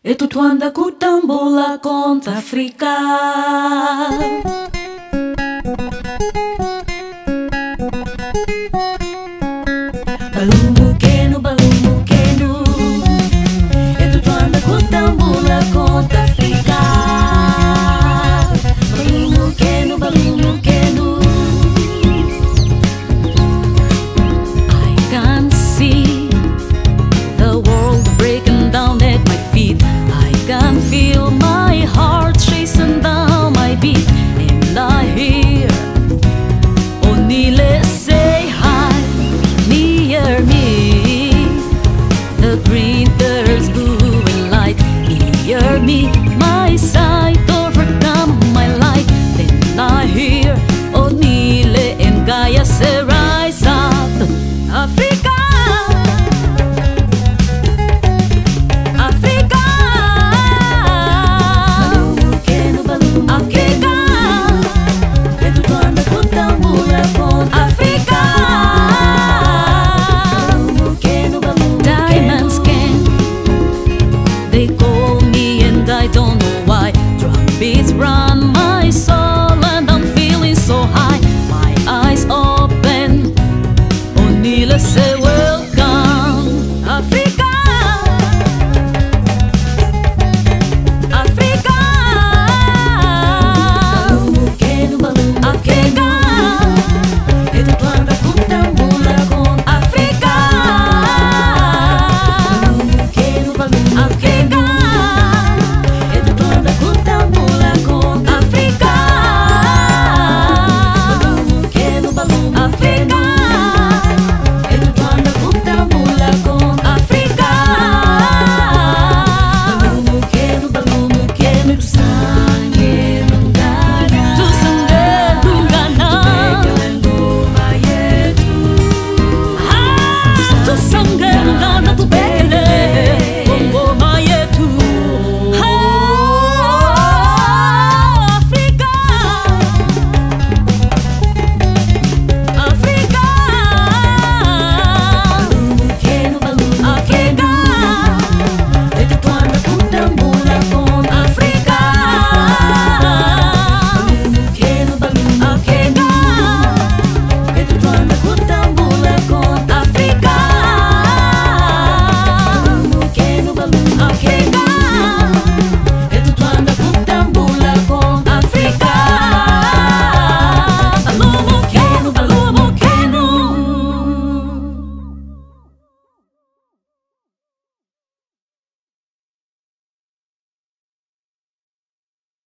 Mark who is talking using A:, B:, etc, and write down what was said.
A: E tu anda kutambola contra África. Balumbu kenu. E tu anda kutambola contra África. Balumbu kenu. I can see the world breaking down at my feet. I can feel my heart chasing down my beat. And I hear Onile say hi near me. The green earth's blue and light near me. My sight overcome my light. Then I hear Onile and Gaia say rise up, Africa. I don't know why. Drum beats run my soul and I'm feeling so high. My eyes open, Onile say